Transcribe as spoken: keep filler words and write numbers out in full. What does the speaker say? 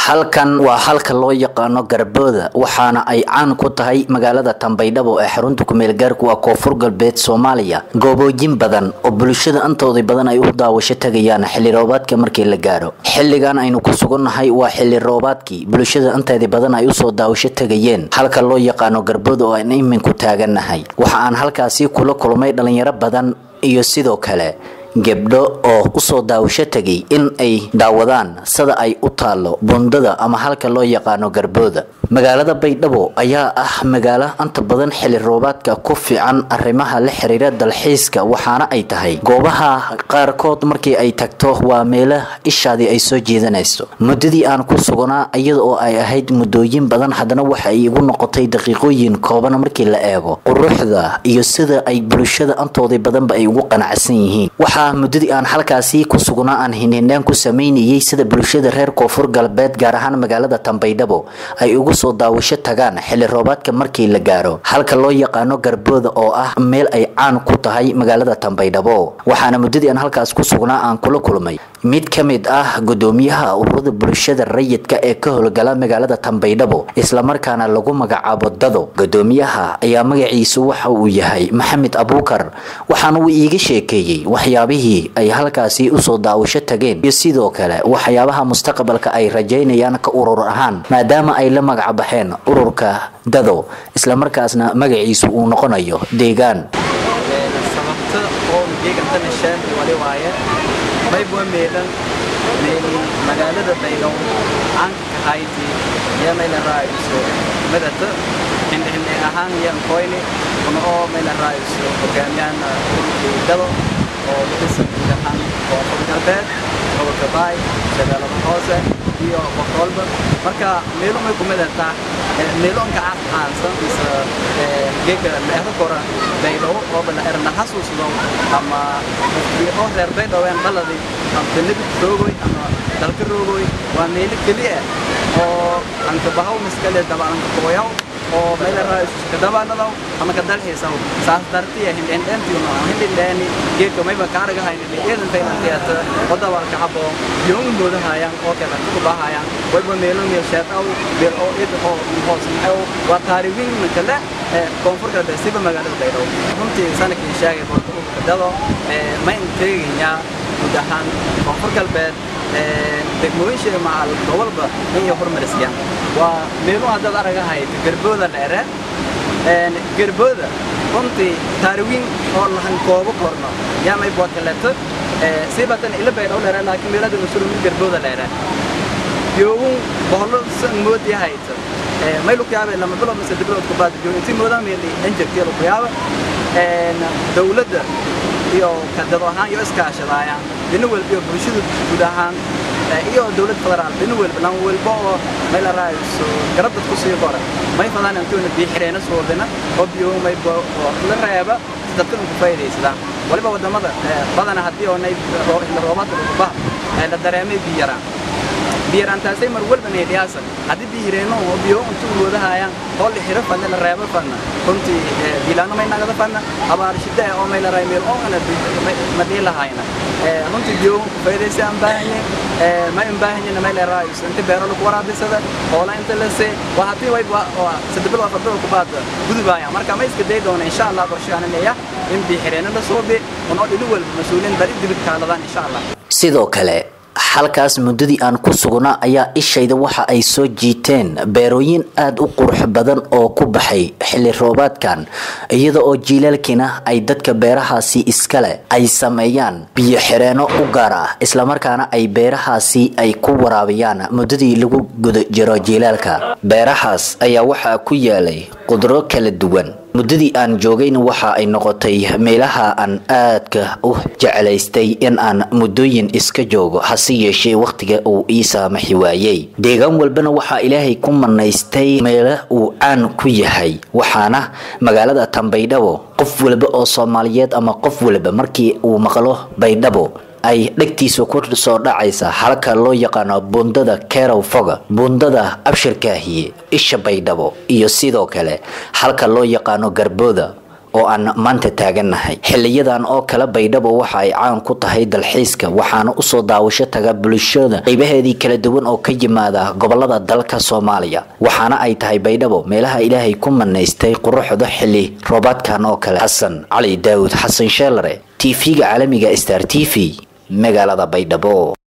halkan waa halka loo yaqaano Garbooda waxaana ay caan ku tahay magaalada Tanbaydhabo ee xarunta ku meel gaarku ah Koonfur Galbeed Soomaaliya goobooyin badan oo bulshada antooda badan ay u daawasho tagayaan xilli roobaadka markii la gaaro xilligan aynu ku sugannahay waa xilli roobaadkii bulshada antooda badan ay u soo daawasho tagayeen halka loo yaqaano Garbooda oo aan imin ku taaganahay waxa aan halkaasi kula kulmay dhalinyaro badan iyo sidoo kale gabdho oo u soo daawasho tagay in ay daawadaan sida ay u taalo bundada ama halka loo yaqaano Garbooda magaalada Baydhabo ayaa ah magaalo anta badan xilli roobaadka ku fiican arrimaha la xiriira dalxiiska waxaana ay tahay goobaha qaarkood markii ay tagto waa meelaha ishaadii ay soo jeedanayso muddadii aan ku sugnaa iyada oo ay ahayd muddooyin badan haddana waxa ay igu noqotay daqiiqooyin kooban markii la eego quruxda iyo sida ay bulshada antooda badanba ay ugu qanacsan yihiin waxa muddadii aan halkaasi ku sugnaa aan hineenaan ku sameynayay sida bulshada reer Koonfur Galbeed gaar ahaan magaalada Tanbaydhabo ay ugu soo daawasho tagaan xilli roobaadka markii la gaaro halka loo yaqaano Garbooda oo ah meel ay caan ku tahay magaalada Tanbaydhabo waxaana muddadii aan halkaas ku sugnaa aan kula kulmay mid kamid ah gudoomiyaha ururada bulshada rayidka ee ka howlgala magaalada Tanbaydhabo isla markaana lagu magacaabo Dado gudoomiyaha ayaa magaciisu waxa uu yahay Maxamed Abuukar waxaana uu iiga sheekeeyay waxyaabihii ay halkaasi u soo daawasho tageen iyo sidoo kale waxyaabaha mustaqbalka ay rajaynayaan ka urur ahaan maadaama ay la magac baxeen ururka Dado isla markaasna magaciisu uu noqonayo deegaan sababta oo deegaanka nashaan wali waaye baybo meelan meeli magaalada Baydhabo aan ka hayti yamayna raayso madata in in ahaan yan qoyni oo meela raayso hogaamiyaan Dado oo bisan ahaan Koonfur Galbeed oo ka baay shaqada hoose iyo boqolba marka meelo may ku madata meelonka aansan isa geega leedo kora Baydhabo oo bal erna xasuusdo ama oo reer Baydhabo aan baladi am tanid rogoy ama dalka rogoy waa meel kaliya oo aan ka bahaw miskale dabaan ka qoyaw oo meel raayis ka dabaanado ama ka dalxiisaw saas dartiya hindeen intii oo hindeen daani geedka may ba kaaraga haynin eedan faynantiyada wada waa ka habo yoon boodahayaan oo kala ku bahayaan wayba meelon yeeshaad aw bir oo id oo hoos oo waa taariikhin kale Koonfur Galbeed siba magaalada Baydhabo runtii sanadkii sheegay Dado ma inteegaya gudahan Koonfur Galbeed degmooyinka macal gobolba iyo horumarsiyan waa meelo hadda araga hayay Garbooda dheere een Garbooda runtii taariikhin oo lahan koobo korno yaamay boo kaleeto ee sibatan ila Baydhabo dheere laakiin meelada masuul Garbooda dheere yoon boqol san mood yahay ee maylu kaabe lama bilo mise diblood ku baad joogin intii moodaa meeli injirtiyo ku yaaba een dawladda iyo ka Dado ahaan iyo iskaashadaya in walba bulshadu gudahaan iyo dawlad federaal in walba lan walba oo meel raayso garabta ku sii qora may fadaan intuu bi xireena soo dina oo biyo may boo la reeba dadka ku faa'iideystaan waliba wadamada badana hadii oo nay roobaadka ku baa la dareemay biyara biyarantaasay mar walba neediyaasa hadii bi xireeno oo biyo intuu wadahayaan oo la xiro fadlan la reeba fadlan runtii bilaano may nagada fadlan abaar shida oo meel raaymeel oo ana ma diilahayna runtii biyo ku faa'iideystaan baahnay ما ينبهني إن ما إلى رئيس أنت بيرلو كورا بسده ولا أنت لسه وهاتي وايد وسدبل وفضل كبار بدو بايع مركا ما يسكت دون إن شاء الله برشان اللي إن بيحرنا بصوبي ونقول الأول مسؤولين بريد بتكالدان إن شاء الله sidoo kale halkaas muddadii aan ku sugnaa ayaa ishayda waxa ay soo jiiteen beerooyin aad u qurux badan oo ku baxay xilli roobaadkan iyada oo jiilaalkina ay dadka beerahaasi iskale ay sameeyaan biyo xireeno u gaar ah isla markaana ay beerahaasi ay ku waraabiyaan muddadii lagu gudo jiro jiilaalka beerahaas ayaa waxa ku yaalay qudro kala duwan muddadii aan joogayna waxa ay noqotay meelaha aan aadka u jecelaystay in aan muddooyin iska joogo hasi yeeshee waqtiga uu ii saamaxi waayay deegaan walbana waxa Ilaahay ku manaystay meelo uu caan ku yahay waxaana magaalada Tanbaydhabo qof walba oo Soomaaliyeed ama qof walba markii uu maqlo Baydhabo ay dhagtiisa ku soo dhacaysa halka loo yaqaan bundada Kerow Foga bundada Abshirkaahiye isha Baydhabo iyo sidoo kale halka loo yaqaan Garbooda oo aan maanta taaganahay. xiliyadan oo kala baydhabo waxa ay caan ku tahay dalxiiska waxaana u soo daawasho taga bulshada qaybaheedii kala duwan oo ka yimaada gobolada dalka Soomaaliya waxaana ay tahay baydhabo meelaha Ilaahay ku manaystay quruxda xilli roobaadkan oo kale. Xasan Cali Daawud Xasan Sheelare T V-ga caalamiga Star T V magaalada Baydhabo.